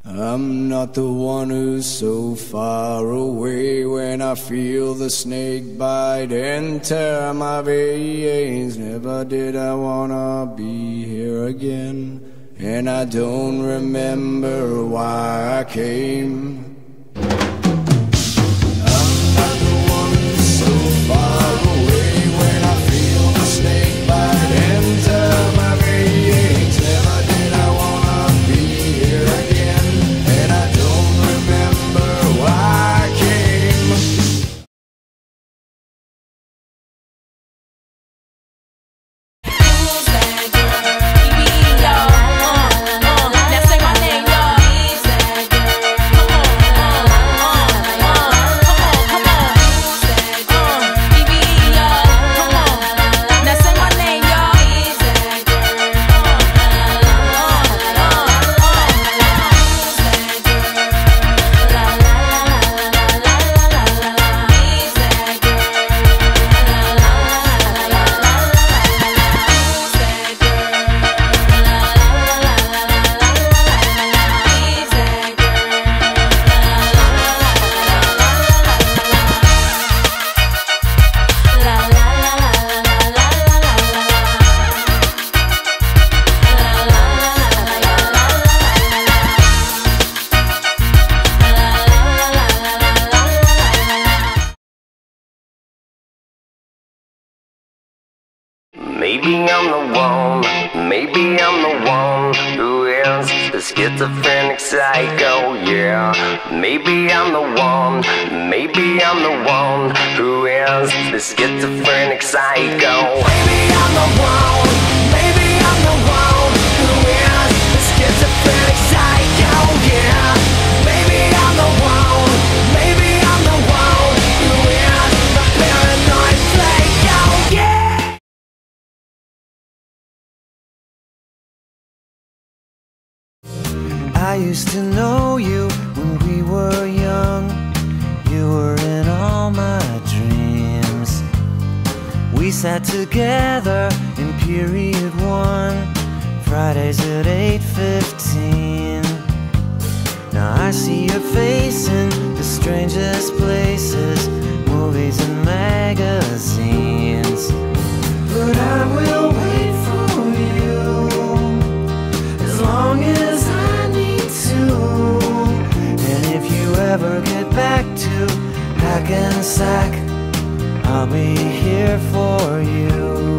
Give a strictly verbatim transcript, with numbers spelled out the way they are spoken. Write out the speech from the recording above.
I'm not the one who's so far away when I feel the snake bite and tear my veins. Never did I wanna be here again, and I don't remember why I came. I'm not the one who's so far away when I feel the snake bite and tear my veins. Never did I wanna be here again, and I don't remember why I came. Who's that girl? Baby, y'all. Uh, uh, now say my name, y'all. Who's that girl? Come on, uh, uh, uh, come on, come on. Who's that girl? Uh, baby, y'all. Come on. Now say my name, y'all. Who's that girl? Uh, uh, uh, uh, uh. Who's that girl? La la la la la la la la la. Who's that girl? La la la la la la la la. Who's that girl? La la la la la la la la la. Who's that girl? La la la la la la la la. La la la la la la la la la. La la la la la la la la. Maybe I'm the one, maybe I'm the one who is the schizophrenic psycho, yeah. Maybe I'm the one, maybe I'm the one who is the schizophrenic psycho. Maybe I'm the one, maybe I'm the one who is the schizophrenic psycho, yeah. Maybe I'm the one, maybe I'm the one who is the paranoid psycho, yeah. I used to know you when we were young. You were in all my dreams. We sat together in period one, Fridays at eight fifteen. Now I see your face in the strangest places, movies and magazines. But I will wait for you as long as I need to. And if you ever get back to Hackensack, I'll be here for you.